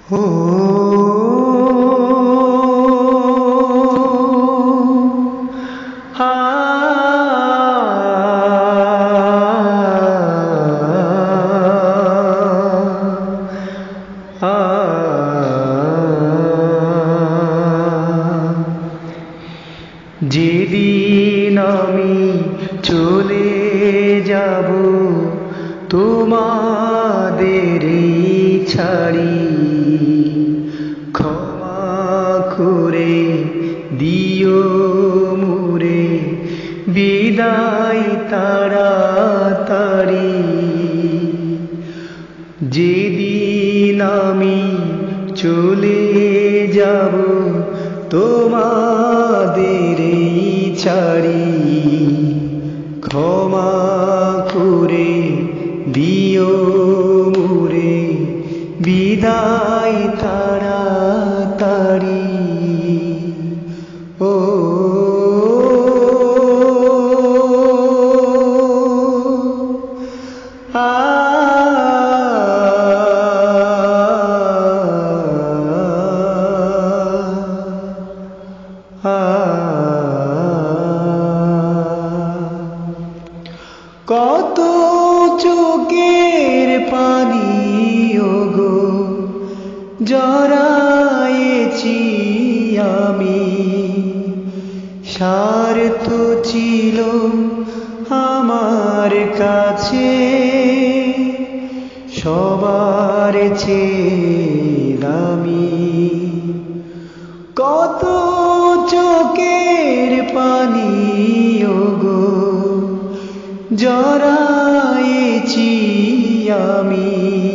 ও আ আ যেদিন আমি চলে যাব তোমাদের ছাড়ি, ক্ষমা করে দিও মুরে বিদায় তাড়াতাড়ি। যেদিন আমি চলে যাব তোমাদের ছাড়ি, ক্ষমা করে দিও মুরে বিদায় তাড়াতাড়ি। ও আ কত চোখের পানি ওগো জড়ায়েছি আমি, স্বার্থ ছিল আমার কাছে সবার চেয়ে দামি। কত চোখের পানি ওগো জড়ায়েছি আমি,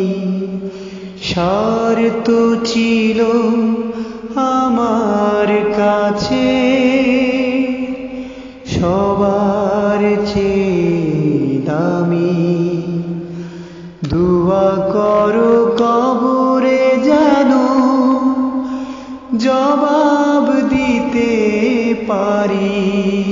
স্বার্থ ছিল আমার কাছে সবার চেয়ে দামি। দুয়া করো কবরে যেন জবাব দিতে পারি।